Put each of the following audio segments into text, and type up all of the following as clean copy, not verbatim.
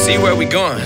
See where we going.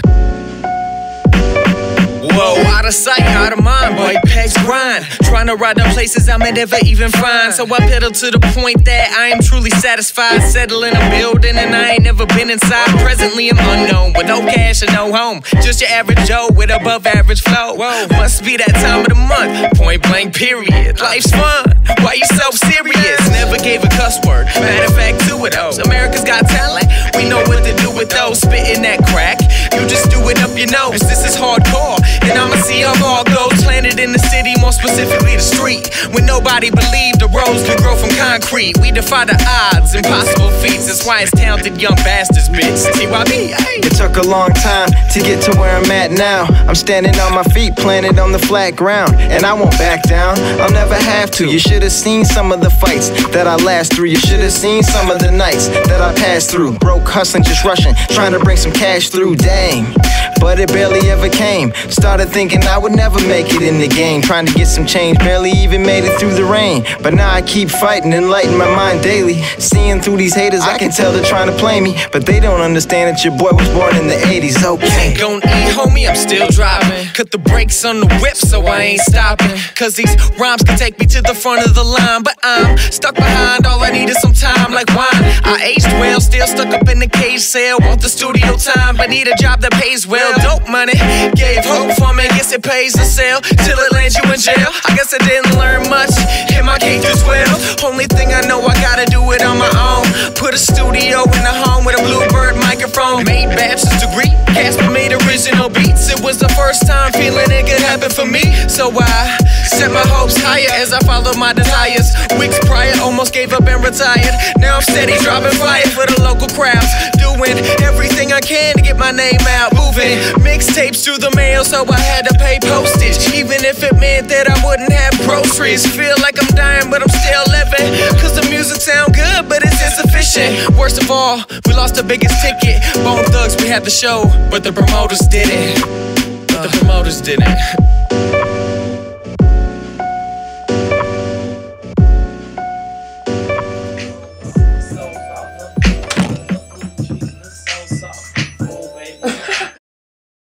Whoa, out of sight, out of mind, boy, pegs grind. Trying to ride the places I may never even find. So I pedal to the point that I am truly satisfied. Settle in a building and I ain't never been inside. Presently I'm unknown, with no cash and no home. Just your average Joe with above average flow. Whoa, must be that time of the month, point blank period. Life's fun, why you so serious? Never gave a cuss word, matter of fact two of those. America's Got Talent, we know what to do with those. Spitting that crack, you just do it up your nose. This is hardcore, and I'ma see how all goes. Planted in the city, more specifically the street. When nobody believed the rose could grow from concrete. We defy the odds, impossible feats. That's why it's talented young bastards, bitch. TYB, hey. It took a long time to get to where I'm at now. I'm standing on my feet, planted on the flat ground, and I won't back down, I'll never have to. You should have seen some of the fights that I last through. You should have seen some of the nights that I passed through. Broke, hustling, just rushing, trying to bring some cash through, dang. But it barely ever came. Started thinking I would never make it in the game. Trying to get some change, barely even made it through the rain. But now I keep fighting, enlighten my mind daily. Seeing through these haters, I can tell they're trying to play me. But they don't understand that your boy was born in the 80s, okay. Ain't gon' eat, homie, I'm still driving. Cut the brakes on the whip so I ain't stopping. Cause these rhymes can take me to the front of the line. But I'm stuck behind, all I need is some time like wine. I aged well, still stuck up in the cage cell. Want the studio time, but need a job that pays well. Dope money, gave hope for me, guess it pays to sell. Till it lands you in jail, I guess I didn't learn much in my K through 12. Only thing I know, I gotta do it on my own. Put a studio in a home with a Bluebird microphone. Made bachelor's degree, Casper made original beats. It was the first time feeling it could happen for me. So I set my hopes higher as I followed my desires. Weeks prior, almost gave up and retired. Now I'm steady dropping fire for the local crowds. Doing everything I can to get my name out. Moving mixtapes through the mail, so I had to pay postage. Even if it meant that I wouldn't have groceries. Feel like I'm dying, but I'm still living. Cause the music sound good, but it's insufficient. Worst of all, we lost the biggest ticket. Bone Thugs, we had the show, but the promoters didn't.